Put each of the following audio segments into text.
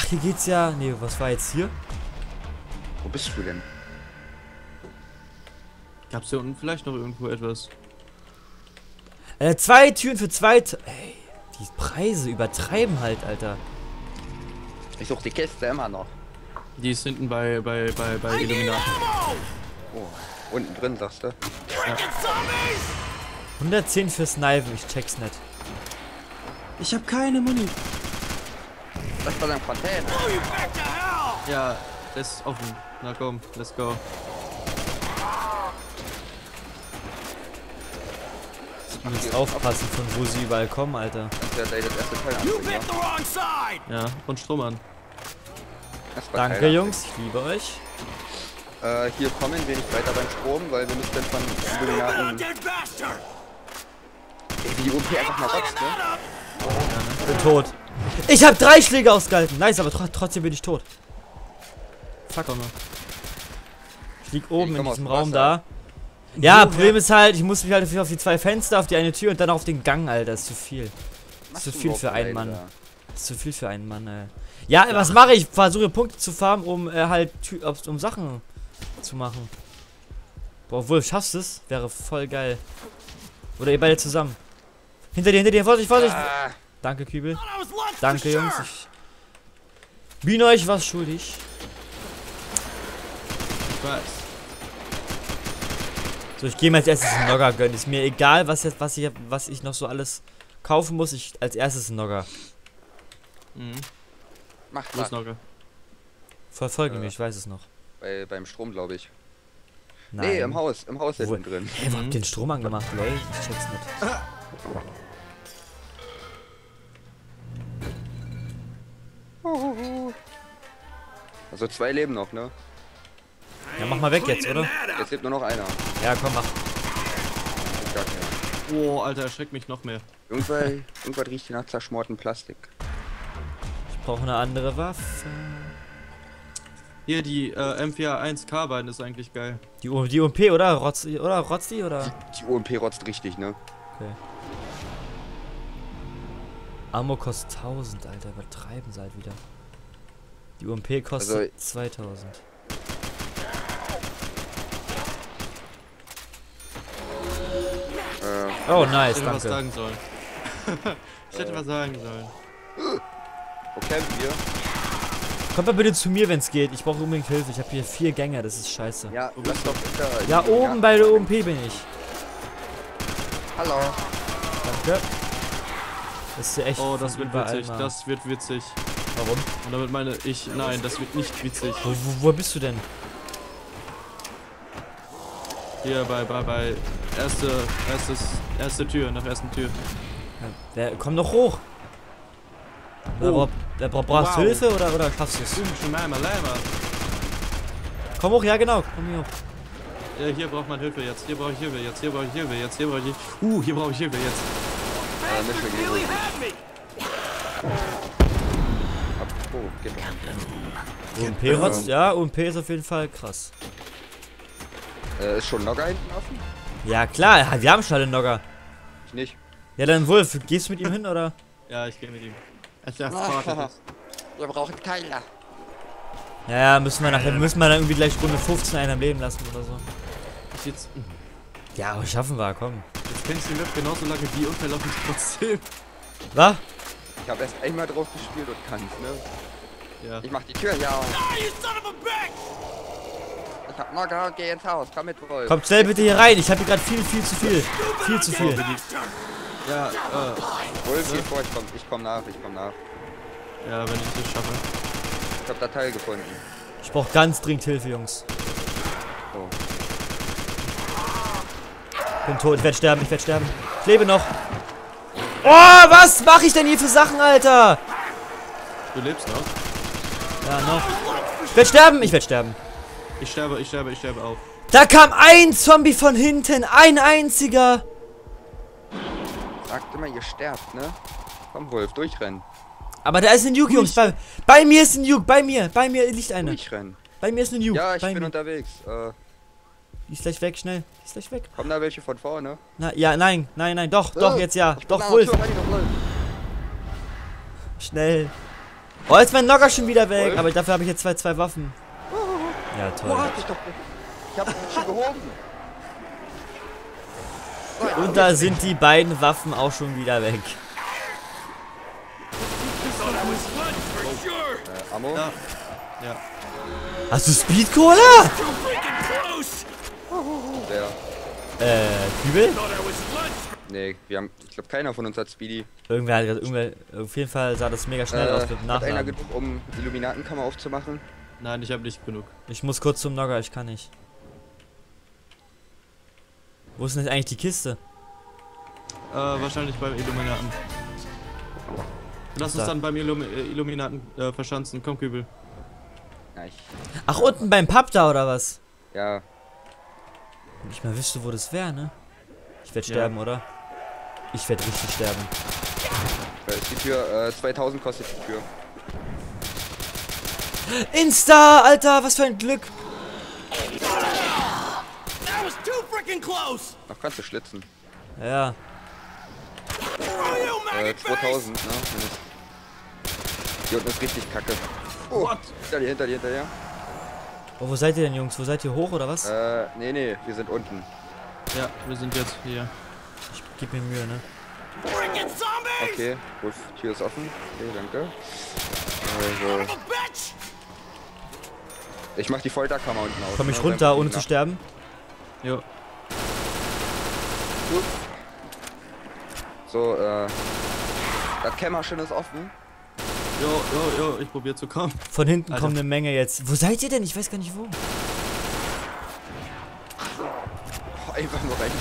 hier geht's ja... Nee, was war jetzt hier? Wo bist du denn? Gab's hier unten vielleicht noch irgendwo etwas? 2 Türen für 2... Ey, die Preise übertreiben halt, Alter. Ich suche die Kiste immer noch. Die ist hinten bei Illuminaten. Oh, unten drin, sagst du? Ja. 110 für Snipen, ich check's nicht. Ich hab keine Muni. Das war ein Container. Ja, das ist offen. Na komm, let's go. Ich muss aufpassen, von wo sie überall kommen, Alter. Das wäre das erste Teil anbringen, ja. Ja, und Strom an. Das war Danke, Teil Jungs, ich liebe euch. Hier kommen wir nicht weiter beim Strom, weil wir müssen dann von Illuminaten... Die OP einfach mal rotzt, ne? Ich bin tot. Ich hab 3 Schläge ausgehalten. Nice, aber trotzdem bin ich tot. Fuck. Ich lieg oben in diesem Raum da. Ja, Problem ist halt, ich muss mich halt auf die 2 Fenster, auf die eine Tür und dann auf den Gang, Alter. Das ist zu viel. Das ist zu viel für einen Mann. Das ist zu viel für einen Mann, ey. Ja, was mache ich? Versuche Punkte zu farmen, um halt um Sachen zu machen. Boah, obwohl, schaffst du es? Wäre voll geil. Oder ihr beide zusammen. Hinter dir, Vorsicht, Vorsicht! Danke, Kübel. Danke, Jungs. Ich bin euch was schuldig. Ich weiß. So, ich gehe mir als erstes einen Nogger gönnen. Ist mir egal, was ich noch so alles kaufen muss. Ich als erstes einen Nogger. Mhm. Mach Wo ist mal. Nogger? Verfolge mich, ich weiß es noch. Beim Strom, glaube ich. Nein. Nee, im Haus hinten drin. Ey, wo habt den Strom angemacht, Leute? Ich check's nicht. Also 2 leben noch, ne? Ja, mach mal weg jetzt, oder? Jetzt lebt nur noch einer. Ja, komm, mach. Gar keiner. Oh, Alter, erschreckt mich noch mehr. Irgendwas riecht hier nach zerschmortem Plastik. Ich brauche eine andere Waffe. Hier, die M41 Carbine ist eigentlich geil. Die UMP, oder? Rotzi, oder? Die UMP rotzt richtig, ne? Okay. Ammo kostet 1000, Alter. Übertreiben sie halt wieder. Die UMP kostet 2000. Oh, nice, Ich hätte was danke. sagen sollen. Ich hätte was sagen sollen. Wo campen wir? Kommt mal bitte zu mir, wenn es geht. Ich brauche unbedingt Hilfe. Ich habe hier 4 Gänger, das ist scheiße. Ja, lass doch hinter... Ja, oben bei der UMP bin ich. Hallo. Danke. Das ist ja echt. Oh, das wird überall witzig. mal. Das wird witzig. Warum? Und damit meine ich, nein, das wird nicht witzig. Wo bist du denn? Hier bei erste Tür, nach ersten Tür. Komm doch hoch. Oh. Brauchst du Hilfe oder schaffst du es? Komm hoch, ja genau. Komm hier hoch. Ja, hier braucht man Hilfe jetzt. Hier brauche ich Hilfe jetzt. Hier brauche ich Hilfe jetzt. Hier brauche ich hier brauche ich Hilfe jetzt. Oh, geht doch. UMP rotzt, ja, UMP ist auf jeden Fall krass. Ist schon Nogger hinten offen? Ja klar, wir haben schon einen Nogger. Ich nicht. Ja dann Wolf, gehst du mit ihm hin oder? Ja, ich gehe mit ihm. Als der Vater ist. Wir brauchen Keiler. Ja, müssen wir dann irgendwie gleich Runde 15 einen am Leben lassen oder so. Jetzt Ja, aber schaffen wir, komm. kennst du die Map genauso lange wie und verlaufen trotzdem. Was? Ich habe erst einmal drauf gespielt und kann's, ne? Ja. Ich mach die Tür hier auf. Ich hab Nogger, geh ins Haus, komm mit, Wolf. Kommt schnell bitte hier rein, ich habe hier gerade viel zu viel. Viel zu viel. Ja, Wolf, geh vor, ich komm nach. ja, wenn ich das schaffe. Ich hab da Teil gefunden. Ich brauche ganz dringend Hilfe, Jungs. Oh. Bin tot, ich werde sterben. Ich lebe noch. Oh, was mache ich denn hier für Sachen, Alter? Du lebst noch? Ja, noch. Ich werde sterben. Ich sterbe auch. Da kam ein Zombie von hinten, ein einziger. Sagt immer, ihr sterbt, ne? Komm, Wolf, durchrennen. Aber da ist ein Nuke, Jungs. Bei mir ist ein Nuke, bei mir liegt einer. Durchrennen. Bei mir ist ein Nuke. Ja, ich bei bin mir. unterwegs. Die ist gleich weg, schnell. Die ist gleich weg. Kommen da welche von vorne? Na, ja, nein, doch, jetzt ja. Ich bin Doch, an der Wolf. Tür, Wolf. Schnell. Oh, jetzt ist mein Knocker schon wieder weg. Wolf? Aber dafür habe ich jetzt zwei Waffen. Ja, toll. Ich hab schon gehoben. Und da sind die beiden Waffen auch schon wieder weg. Ammo? Ja. Ja. Hast du Speed Cola? Wer? Kübel? Nee, ich glaube keiner von uns hat Speedy. Irgendwer, auf jeden Fall sah das mega schnell aus mit dem Hat einer Nachladen. genug, um die Illuminatenkammer aufzumachen? Nein, ich habe nicht genug. Ich muss kurz zum Nogger, ich kann nicht. Wo ist denn jetzt eigentlich die Kiste? Wahrscheinlich beim Illuminaten. Lass uns Da. dann beim Illuminaten verschanzen. Komm, Kübel. Ja, Ach, unten beim Pub da oder was? ja, Wenn ich mal wüsste, wo das wäre, ne? Ich werde Ja. sterben, oder? Ich werde richtig sterben. da ist die Tür, 2000 kostet die Tür. Insta, Alter, was für ein Glück. Noch kannst du schlitzen. Ja. 2000, ne? Hier unten ist richtig kacke. Oh, hinter dir. Oh, wo seid ihr denn, Jungs? Wo seid ihr, hoch oder was? Nee, wir sind unten. Ja, wir sind jetzt hier. Ich geb mir Mühe, ne? Okay, gut, Tür ist offen. Okay, danke. Also. Ich mach die Folterkammer unten aus. Komm ich ne, runter, beim- ohne zu sterben? Jo. So, das Kämmerchen ist offen. Jo, ich probier zu kommen. Von hinten Alter. kommt eine Menge jetzt. Wo seid ihr denn? Ich weiß gar nicht wo. Oh, einfach nur rein.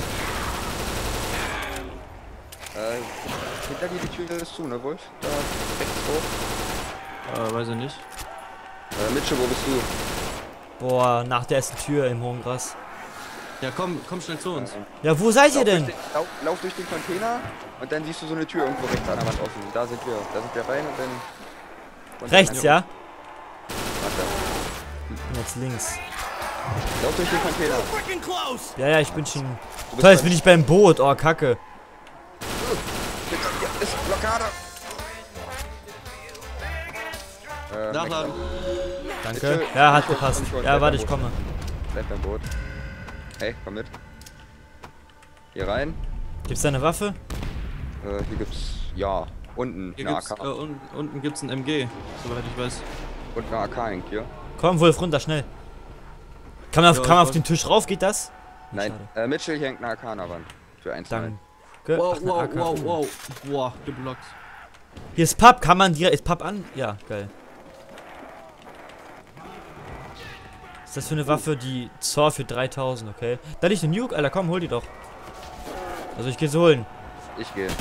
Hinter dir die Tür ist zu, ne, Wolf? Da rechts hoch. Weiß ich nicht. Mitchell, wo bist du? Boah, nach der ersten Tür im hohen Gras. Ja, komm schnell zu uns. Ja, wo seid ihr denn? Lauf durch den Container und dann siehst du so eine Tür irgendwo rechts an der Wand offen. Da sind wir rein und dann... und Rechts, dann- ja? Warte. Und jetzt links. Lauf durch den Container. Ja, ich bin schon... Du bist Toll, jetzt bin ich beim Boot. Oh, Kacke. Ja, ist Blockade. Nachladen. Danke. Ja, hat gepasst. Komm schon, Ja, bleib warte, beim ich Boot. komme. Bleib beim Boot. Hey, komm mit. Hier rein. Gibt's da eine Waffe? Hier gibt's... Ja, unten Hier eine gibt's, AK. unten gibt's ein MG, soweit ich weiß. Und eine AK hängt hier. Komm, Wolf, runter, schnell. Kann man Ja, auf ich den Tisch rauf? Geht das? Nein, Schade. Mitchell, hier hängt eine AK an der Wand. Für 1 Danke. Wow, Ach, eine AK. wow. Boah, geblockt. Hier ist Pub. Kann man direkt... Ist Pub an? Ja, geil. Was ist das für eine Waffe? Die Zor für 3000, okay. Da liegt eine Nuke, Alter, komm, hol die doch. Also ich geh sie holen. Ich gehe.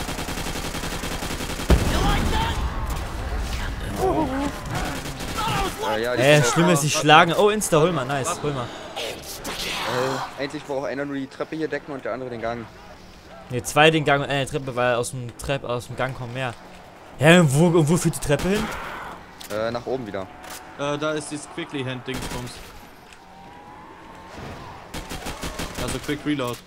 Ja, Schlimm ist, die schlagen. Oh, Insta, hol mal, nice, hol mal. Eigentlich braucht einer nur die Treppe hier decken und der andere den Gang. Ne, zwei den Gang und eine Treppe, weil aus dem Gang kommen mehr. Hä, und wo führt die Treppe hin? Nach oben wieder. Da ist dieses Quickly Hand Dingsbums. Also Quick Reload.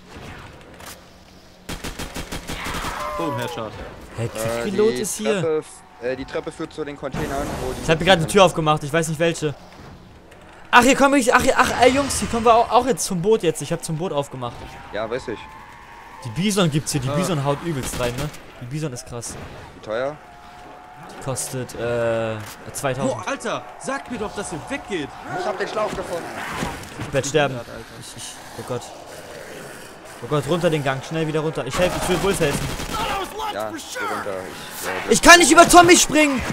Boom, Headshot. Hä, Quick Reload ist hier. Die Treppe führt zu den Containern, wo die... Ich hab mir gerade eine Tür aufgemacht, ich weiß nicht welche. Ach, hier kommen wir. Ey Jungs, hier kommen wir auch jetzt zum Boot jetzt. Ich hab zum Boot aufgemacht. Ja, weiß ich. Die Bison gibt's hier, die Bison haut übelst rein, ne? Die Bison ist krass. Wie teuer? Die kostet 2000. Oh, Alter, sag mir doch, dass ihr weggeht. Ich hab den Schlauch gefunden. Ich werd sterben. Alter. Oh Gott. Oh Gott, runter den Gang, schnell wieder runter. Ich will Wolf helfen. Ja, geh runter. Ich kann nicht über Zombies springen!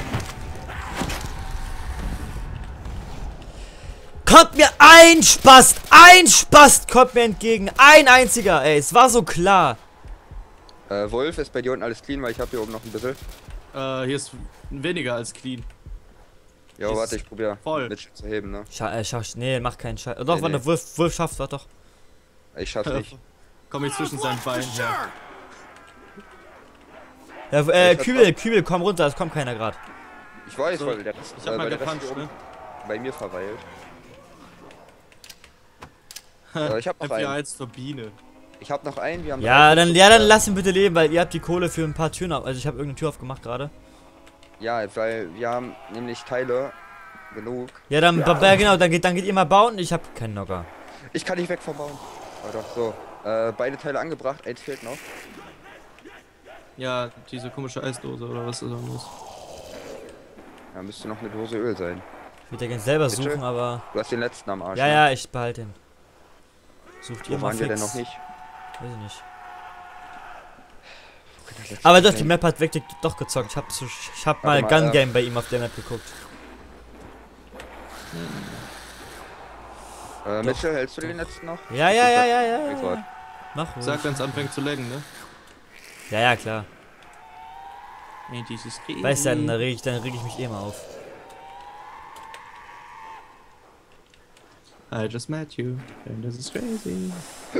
Kommt mir ein Spast kommt mir entgegen. Ein einziger, ey, es war so klar. Wolf, ist bei dir unten alles clean, weil ich habe hier oben noch ein bisschen. Hier ist weniger als clean. Ja, Ist warte, ich probier voll. mit zu heben, ne? Nee, mach keinen Scheiß. Doch, Nee, warte, nee. Wolf schafft, warte doch. Ich schaff's nicht. Komm ich zwischen seinen Beinen her. Ja, Kübel, komm runter, es kommt keiner gerade. Ich weiß, So, weil der Rest, Ich hab mal weil der Rest gepuncht, hier ne? oben bei mir verweilt. Ich hab noch einen. FBI zur Biene. Ich hab noch einen, wir haben... Ja, drei dann Stück. lass ihn bitte leben, weil ihr habt die Kohle für ein paar Türen auf. Also ich habe irgendeine Tür aufgemacht gerade. Ja, weil wir haben nämlich Teile genug. Ja, dann, ja, genau, dann geht ihr mal bauen. Ich hab keinen Nocker. Ich kann nicht weg vom Bauen. Aber doch, so. Beide Teile angebracht, eins fehlt noch. Ja, diese komische Eisdose oder was das sein muss. Da müsste noch eine Dose Öl sein. Ich würde ja gerne selber Bitte? suchen, aber... Du hast den letzten am Arsch. Ja, ne? ja, ich behalte ihn. Sucht ihr Wo mal waren wir fix. denn noch nicht? Weiß ich nicht. Aber doch, die Map hat wirklich doch gezockt. Ich hab mal Gun Game bei ihm auf der Map geguckt. Mitchell, hältst du den letzten noch? Ja. Ja. Mach ruhig. Sag, wenn es anfängt zu laggen, ne? Ja, klar. Nee, dieses Krieg. Weißt du, dann reg ich mich eh mal auf. I just met you, and this is crazy.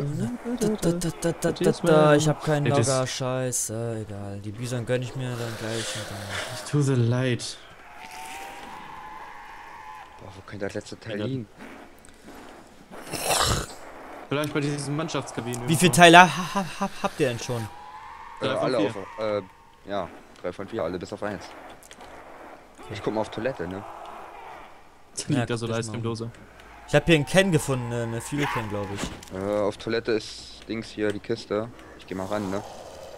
Ich hab keinen Logger, scheiße, egal. Die Bison gönn ich mir dann gleich. To the light. Boah, wo könnte das letzte Teil liegen? Vielleicht bei diesen Mannschaftskabinen. Wie viele Teile habt ihr denn schon? 3 von Alle 4. auf, ja, 3 von 4, alle bis auf 1. Ich guck mal auf Toilette, ne? Liegt da so das eine Eiscremedose. Ich habe hier einen Can gefunden, eine Fuel Can, glaube ich. Auf Toilette ist Dings hier, die Kiste. Ich geh mal ran, ne?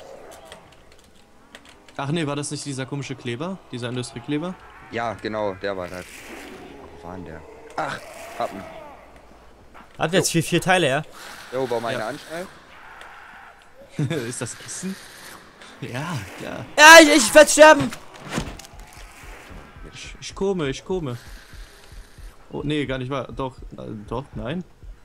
Ach nee, war das nicht dieser komische Kleber? Dieser Industriekleber? Ja, genau, der war das. Wo war denn der? Ach, hab ihn. Habt ihr jetzt vier Teile, ja? Jo, bau meine Ja. Anstalt. Ist das Essen? Ja, ja. Ja, ich werde sterben! Ich komme. Oh, nee, gar nicht wahr. Doch, doch, nein.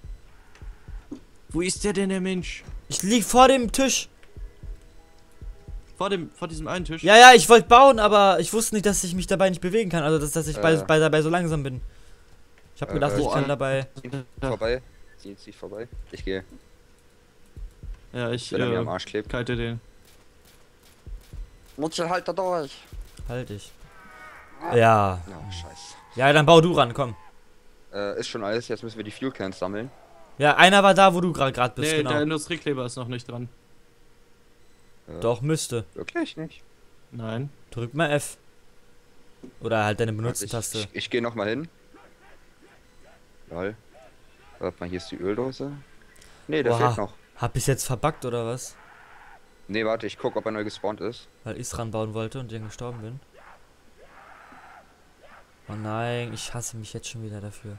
Wo ist der denn, der Mensch? Ich lieg vor dem Tisch. Vor diesem einen Tisch? Ja, ich wollte bauen, aber ich wusste nicht, dass ich mich dabei nicht bewegen kann. Also, dass ich dabei so langsam bin. Ich habe gedacht, ich kann dabei... Vorbei. Zieht vorbei. Ich gehe. Ja, ich Wenn er mir am Arsch klebt. kite den. Mutzel, halt da durch. Halt ich. Ja. Oh, scheiße. Ja, dann bau du ran, komm. Ist schon alles, jetzt müssen wir die Fuel Cans sammeln. Ja, einer war da, wo du gerade bist, Nee, genau. der Industriekleber ist noch nicht dran. Doch, müsste. Wirklich nicht. Nein. Drück mal F. Oder halt deine Benutzertaste. Ich gehe nochmal hin. Lol. Warte mal, hier ist die Öldose. Nee, der fehlt noch. Hab ich's jetzt verbuggt oder was? Nee, warte, ich guck, ob er neu gespawnt ist. Weil ich's ranbauen wollte und dann gestorben bin. Oh nein, ich hasse mich jetzt schon wieder dafür.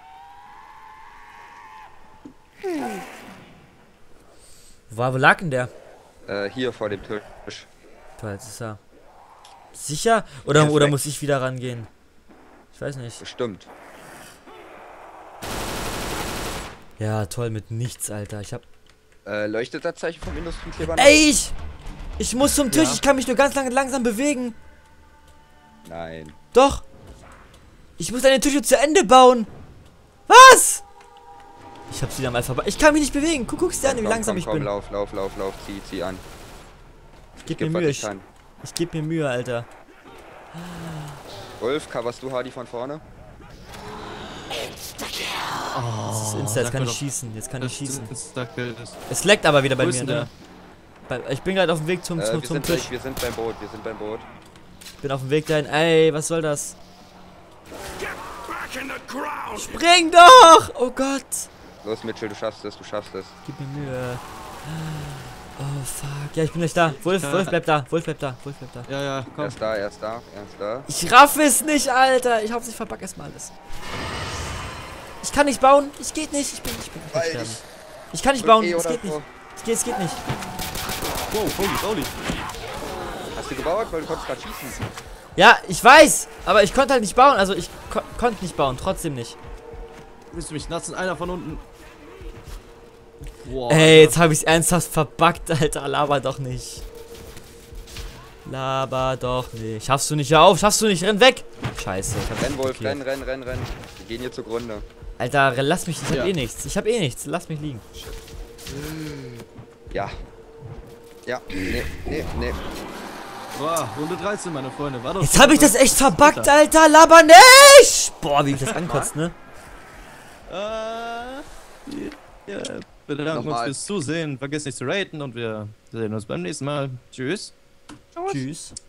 Wo lag denn der? Hier vor dem Tisch. Toll, jetzt ist er. Sicher? Oder muss ich wieder rangehen? Ich weiß nicht. Bestimmt. Ja, toll, mit nichts, Alter. Ich hab... Leuchtet das Zeichen vom Industriekleber? Ey, ich muss zum Tisch. Ja. Ich kann mich nur ganz langsam bewegen. Nein. Doch. Ich muss deine Tische zu Ende bauen. Was? Ich hab's wieder mal vorbei. Ich kann mich nicht bewegen. Guck's dir an, wie langsam ich bin. Lauf, zieh an. Ich geb mir Mühe. Ich geb mir Mühe, Alter. Wolf, coverst du Hardy von vorne? Das ist Insta, jetzt kann ich schießen. Jetzt kann ich schießen. Insta-Kill ist. Es leckt aber wieder bei Wo mir. ist Ne? Ich bin gerade auf dem Weg zum wir Tisch. wir sind beim Boot, Bin auf dem Weg dahin. Ey, was soll das? Spring doch! Oh Gott! Los, Mitchell, du schaffst es. Gib mir Mühe. Oh fuck. Ja, ich bin gleich da. Wolf bleibt da. Ja, ja, komm. Er ist da. Ich raff es nicht, Alter. Ich hoffe, ich verbug erstmal alles. Ich kann nicht bauen. Es geht nicht. Ich bin sterben. Ich kann nicht bauen. Es geht nicht. Es geht nicht. Wow, holy. Hast du gebaut? Weil du konntest gerade schießen. Ja, ich weiß. Aber ich konnte halt nicht bauen. Also ich konnte nicht bauen. Trotzdem nicht. Willst du mich nassen? Einer von unten. Wow, Ey, jetzt habe ich es ernsthaft verbuggt, Alter. Laber doch nicht. Schaffst du nicht. Hör auf. Schaffst du nicht. Renn weg. Scheiße. Renn, Wolf, renn. Wir gehen hier zugrunde. Alter, lass mich. Ich hab eh nichts. Lass mich liegen. Ja. Ja. Nee. Boah, Runde 13, meine Freunde. War doch Jetzt habe ich das echt verbuggt, Alter. Laber nicht. Boah, wie ich das ankotzt, ne? Ja, wir bedanken uns fürs Zusehen. Vergesst nicht zu raten und wir sehen uns beim nächsten Mal. Tschüss. Tschüss.